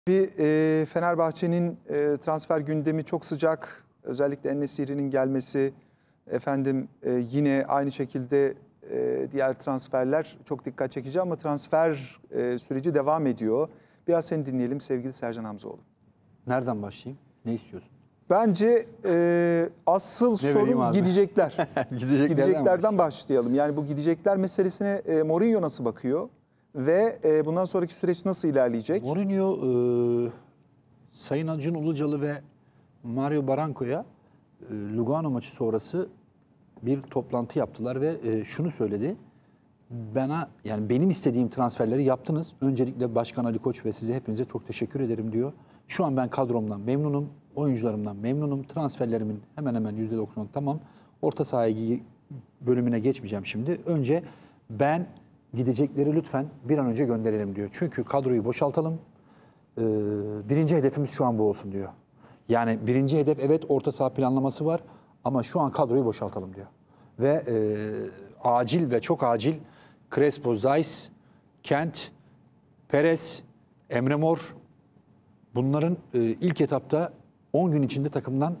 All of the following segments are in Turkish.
Fenerbahçe'nin transfer gündemi çok sıcak. Özellikle En-Nesyri'nin gelmesi, yine aynı şekilde diğer transferler çok dikkat çekici ama transfer süreci devam ediyor. Biraz seni dinleyelim sevgili Sercan Hamzoğlu. Nereden başlayayım? Ne istiyorsun? Bence asıl sorun gidecekler. Gideceklerden başlayalım. Yani bu gidecekler meselesine Mourinho nasıl bakıyor? Ve bundan sonraki süreç nasıl ilerleyecek? Mourinho, Sayın Acun Ilıcalı ve Mario Barranco'ya Lugano maçı sonrası bir toplantı yaptılar ve şunu söyledi. Yani benim istediğim transferleri yaptınız. Öncelikle Başkan Ali Koç ve size hepinize çok teşekkür ederim diyor. Şu an ben kadromdan memnunum, oyuncularımdan memnunum. Transferlerimin hemen hemen %90 tamam. Orta sahaya bölümüne geçmeyeceğim şimdi. Önce ben gidecekleri lütfen bir an önce gönderelim diyor. Çünkü kadroyu boşaltalım. Birinci hedefimiz şu an bu olsun diyor. Yani birinci hedef evet orta saha planlaması var ama şu an kadroyu boşaltalım diyor. Ve acil ve çok acil Crespo, Zeiss, Kent, Perez, Emre Mor bunların ilk etapta 10 gün içinde takımdan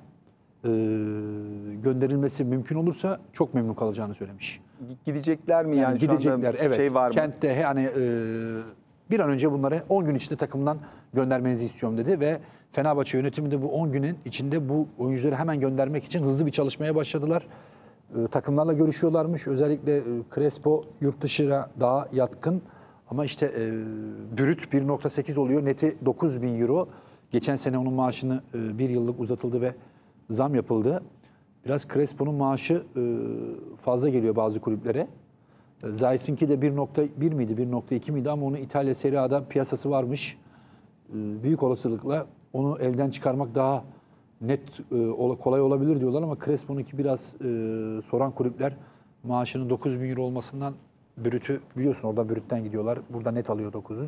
gönderilmesi mümkün olursa çok memnun kalacağını söylemiş. Gidecekler mi yani gidecekler, evet. Şey var mı? Kent'te yani bir an önce bunları 10 gün içinde takımdan göndermenizi istiyorum dedi ve Fenerbahçe yönetimi de bu 10 günün içinde bu oyuncuları hemen göndermek için hızlı bir çalışmaya başladılar. Takımlarla görüşüyorlarmış. Özellikle Crespo yurt dışına daha yatkın ama işte brüt 1.8 oluyor. Neti 9.000 euro. Geçen sene onun maaşını bir yıllık uzatıldı ve zam yapıldı. Biraz Crespo'nun maaşı fazla geliyor bazı kulüplere. Zeiss'inki de 1.1 miydi, 1.2 miydi ama onun İtalya Serie A'da piyasası varmış. Büyük olasılıkla onu elden çıkarmak daha net, kolay olabilir diyorlar ama Crespo'nunki biraz soran kulüpler maaşının 9.000 euro olmasından brütü biliyorsun orada brütten gidiyorlar. Burada net alıyor 900.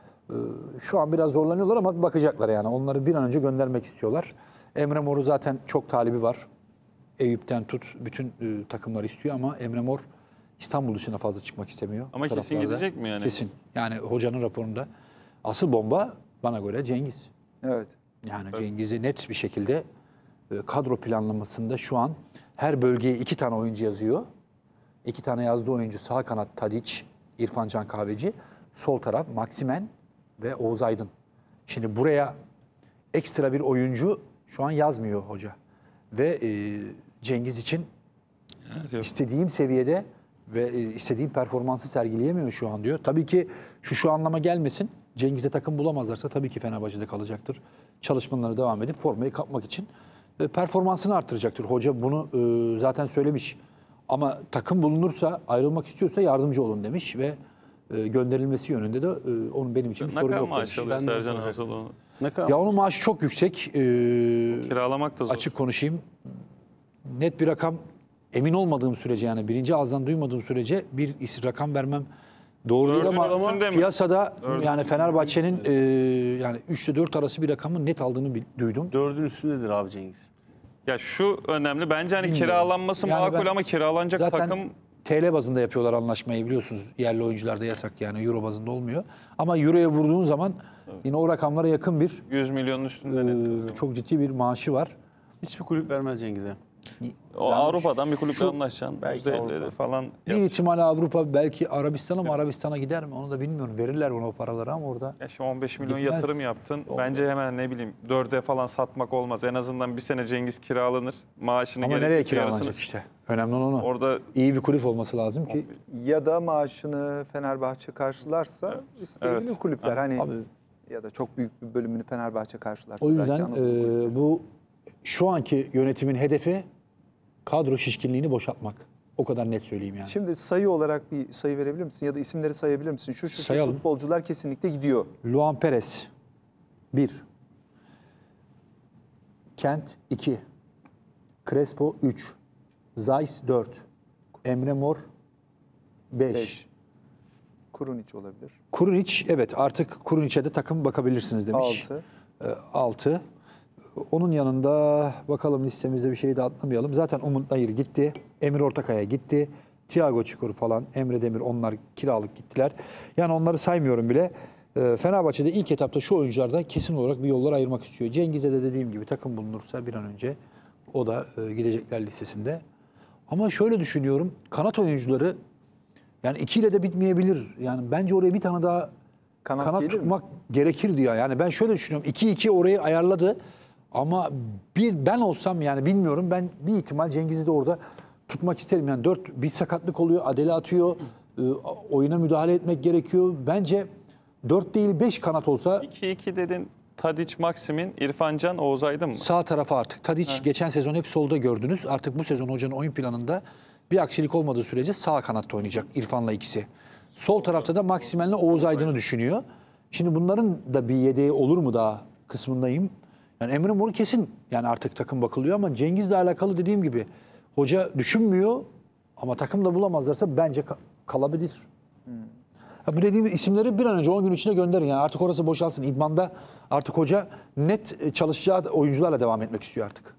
Şu an biraz zorlanıyorlar ama bakacaklar yani. Onları bir an önce göndermek istiyorlar. Emre Mor'u zaten çok talibi var. Eyüp'ten tut bütün takımlar istiyor ama Emre Mor İstanbul dışına fazla çıkmak istemiyor. Ama kesin gidecek mi yani? Kesin. Yani hocanın raporunda. Asıl bomba bana göre Cengiz. Evet. Yani evet. Cengiz'i net bir şekilde kadro planlamasında şu an her bölgeye 2 tane oyuncu yazıyor. 2 tane yazdığı oyuncu sağ kanat Tadic, İrfan Can Kahveci. Sol taraf Maximen ve Oğuz Aydın. Şimdi buraya ekstra bir oyuncu şu an yazmıyor hoca. Ve Cengiz için evet, istediğim seviyede ve istediğim performansı sergileyemiyor şu an diyor. Tabii ki şu anlama gelmesin. Cengiz'e takım bulamazlarsa tabii ki Fenerbahçe'de kalacaktır. Çalışmaları devam edip formayı kapmak için performansını arttıracaktır. Hoca bunu zaten söylemiş. Ama takım bulunursa, ayrılmak istiyorsa yardımcı olun demiş ve gönderilmesi yönünde de onun benim için bir sorun yok. Ne kadar maaş alıyor Sercan Hamzoğlu? Ya onun maaşı çok yüksek. Kiralamak da zor. Açık konuşayım. Net bir rakam emin olmadığım sürece yani birinci ağızdan duymadığım sürece bir rakam vermem doğru değil ama piyasada yani Fenerbahçe'nin yani 3 ile 4 arası bir rakamın net aldığını duydum. 4'ün üstündedir abi Cengiz. Ya şu önemli bence hani kiralanması yani makul ama kiralanacak zaten takım TL bazında yapıyorlar anlaşmayı biliyorsunuz. Yerli oyuncularda yasak yani euro bazında olmuyor. Ama euroya vurduğun zaman yine o rakamlara yakın bir 100 milyonun üstünde çok ciddi bir maaşı var. Hiçbir kulüp vermez Cengiz'e. O Avrupa'dan bir kulüple anlaşacaksın. %50 falan. Bir ihtimal Avrupa belki Arabistan'a mı Arabistan'a gider mi onu da bilmiyorum. Verirler ona o paraları ama orada. Ya şimdi 15 milyon yatırım yaptın. Bence hemen ne bileyim 4'e falan satmak olmaz. En azından bir sene Cengiz kiralanır. Maaşını ama nereye kiralanacak işte. Önemli olan o. Orada iyi bir kulüp olması lazım ki. Ya da maaşını Fenerbahçe karşılarsa isteyebilir kulüpler. Hani abi, ya da çok büyük bir bölümünü Fenerbahçe karşılarsa. O yüzden bu şu anki yönetimin hedefi kadro şişkinliğini boşaltmak. O kadar net söyleyeyim yani. Şimdi sayı olarak bir sayı verebilir misin? Ya da isimleri sayabilir misin? Şu futbolcular kesinlikle gidiyor. Luan Perez 1. Kent 2. Crespo 3. Zeiss 4. Emre Mor 5. Kurunic olabilir. Kurunic evet artık Kurunic'e de takım bakabilirsiniz demiş. 6. Onun yanında bakalım listemizde bir şey de atlamayalım. Zaten Umut Nayır gitti. Emir Ortakaya gitti. Thiago Çukur falan, Emre Demir onlar kiralık gittiler. Yani onları saymıyorum bile. Fenerbahçe'de ilk etapta şu oyuncularda kesin olarak bir yollar ayırmak istiyor. Cengiz'e de dediğim gibi takım bulunursa bir an önce o da gidecekler listesinde. Ama şöyle düşünüyorum. Kanat oyuncuları yani 2 ile de bitmeyebilir. Yani bence oraya bir tane daha kanat gelir mi? tutmak gerekir diyor. Yani ben şöyle düşünüyorum. 2-2 orayı ayarladı. Ama ben olsam yani bilmiyorum. Ben bir ihtimal Cengiz'i de orada tutmak isterim. Yani 4 bir sakatlık oluyor. Adele atıyor. Oyuna müdahale etmek gerekiyor. Bence 4 değil 5 kanat olsa 2-2 dedin. Tadic, Maxim'in, İrfan Can, Oğuz Aydın mı? sağ tarafa artık. Tadic geçen sezon hep solda gördünüz. Artık bu sezon hocanın oyun planında bir aksilik olmadığı sürece sağ kanatta oynayacak İrfan'la ikisi. Sol tarafta da Maximen'le Oğuz Aydın'ı düşünüyor. Şimdi bunların da bir yedeği olur mu daha kısmındayım. Yani Emre Mor kesin yani artık takım bakılıyor ama Cengiz'le alakalı dediğim gibi hoca düşünmüyor ama takım da bulamazlarsa bence kalabilir. Bu dediğim isimleri bir an önce 10 gün içinde gönderin. Yani artık orası boşalsın. İdman'da artık hoca net çalışacağı oyuncularla devam etmek istiyor artık.